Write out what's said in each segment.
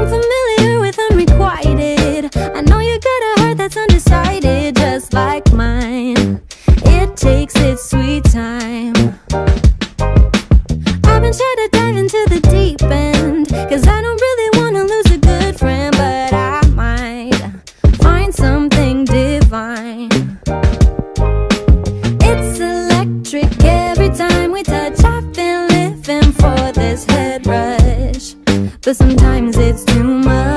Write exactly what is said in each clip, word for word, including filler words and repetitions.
I'm familiar with unrequited. I know you got a heart that's undecided, just like mine. It takes its sweet time. I've been shy to dive into the deep end, cause I don't really wanna lose a good friend, but I might find something divine. It's electric every time we touch. I've been living for this head rush, but sometimes it's too much.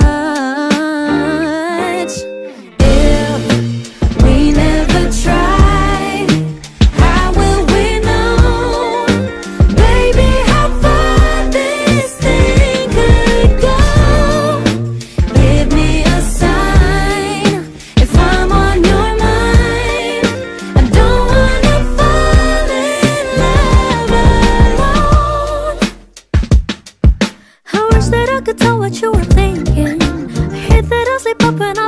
If we never try, how will we know, baby, how far this thing could go? Give me a sign if I'm on your mind. I don't wanna fall in love alone. I wish that I could tell what you were thinking. I hate that I sleep up and I